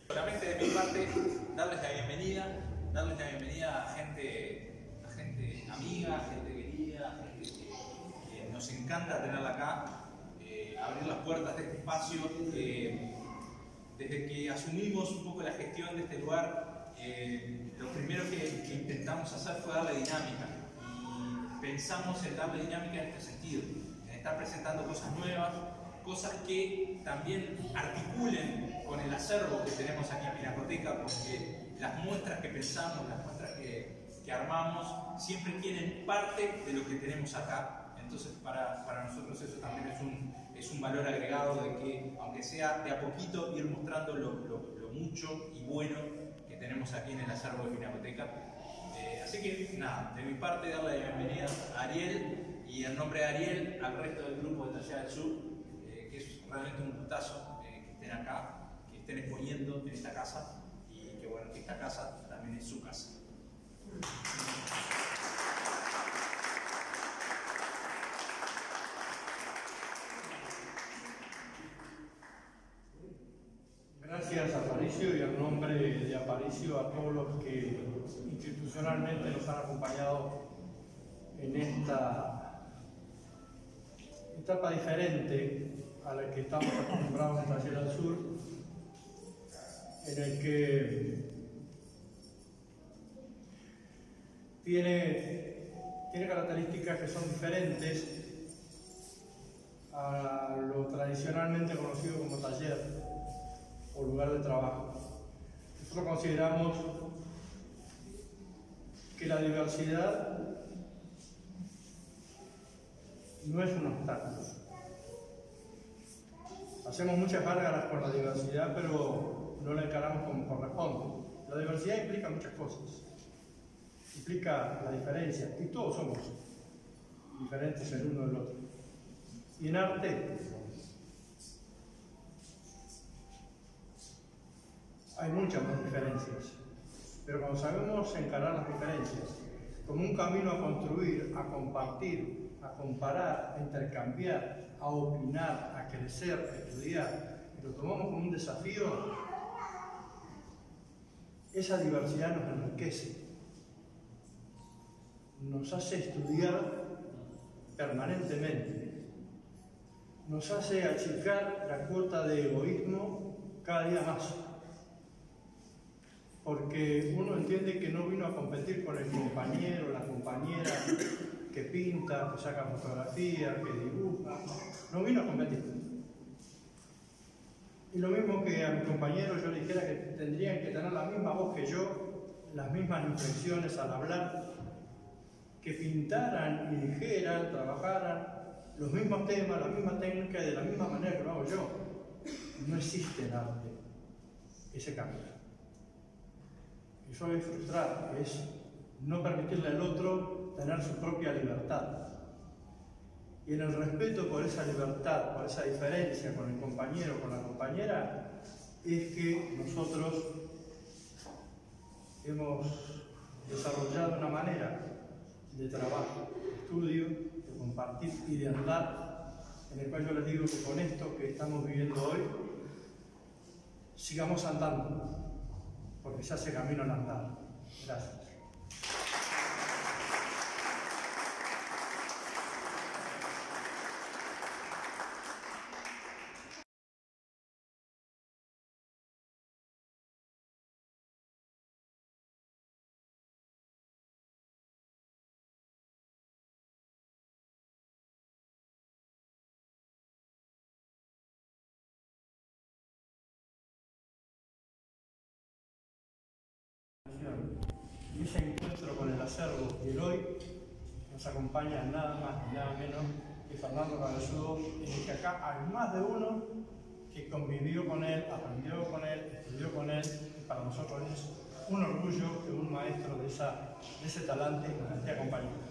Solamente de mi parte, darles la bienvenida a gente amiga, gente querida, gente que nos encanta tenerla acá, abrir las puertas de este espacio. Desde que asumimos un poco la gestión de este lugar, lo primero que intentamos hacer fue darle dinámica. Y pensamos en darle dinámica en este sentido, en estar presentando cosas nuevas, cosas que también articulen con el acervo que tenemos aquí en Pinacoteca, porque las muestras que pensamos, las muestras que armamos, siempre tienen parte de lo que tenemos acá. Entonces para nosotros eso también es un valor agregado de que, aunque sea de a poquito, ir mostrando lo mucho y bueno que tenemos aquí en el acervo de Pinacoteca. Así que nada, de mi parte darle la bienvenida a Ariel y en nombre de Ariel al resto del grupo de Taller del Sur, que es realmente un gustazo que estén acá, que estén exponiendo en esta casa y que bueno, que esta casa también es su casa. Gracias a Aparicio y en nombre de Aparicio a todos los que institucionalmente nos han acompañado en esta etapa diferente a la que estamos acostumbrados en Taller del Sur, en el que tiene características que son diferentes a lo tradicionalmente conocido como taller o lugar de trabajo. Nosotros consideramos que la diversidad no es un obstáculo. Hacemos muchas gárgaras con la diversidad, pero no la encaramos como corresponde. La diversidad implica muchas cosas. Implica la diferencia, y todos somos diferentes el uno del otro. Y en arte hay muchas más diferencias, pero cuando sabemos encarar las diferencias como un camino a construir, a compartir, a comparar, a intercambiar, a opinar, a crecer, a estudiar, y lo tomamos como un desafío, esa diversidad nos enriquece, nos hace estudiar permanentemente, nos hace achicar la cuota de egoísmo cada día más. Porque uno entiende que no vino a competir con el compañero, la compañera que pinta, que saca fotografía, que dibuja, no vino a competir. Y lo mismo que a mi compañero yo le dijera que tendrían que tener la misma voz que yo, las mismas inflexiones al hablar, que pintaran y dijeran, trabajaran los mismos temas, la misma técnica y de la misma manera que lo hago yo. No existe en arte ese camino. Eso es frustrar, es no permitirle al otro tener su propia libertad. Y en el respeto por esa libertad, por esa diferencia con el compañero, con la compañera, es que nosotros hemos desarrollado una manera de trabajo, de estudio, de compartir y de andar, en el cual yo les digo que con esto que estamos viviendo hoy, sigamos andando, porque se hace camino al andar. Gracias. Y ese encuentro con el acervo y el hoy nos acompaña nada más ni nada menos que Fernando Cabezudo, en el que acá hay más de uno que convivió con él, aprendió con él, estudió con él, y para nosotros es un orgullo que un maestro de ese talante nos esté acompañando.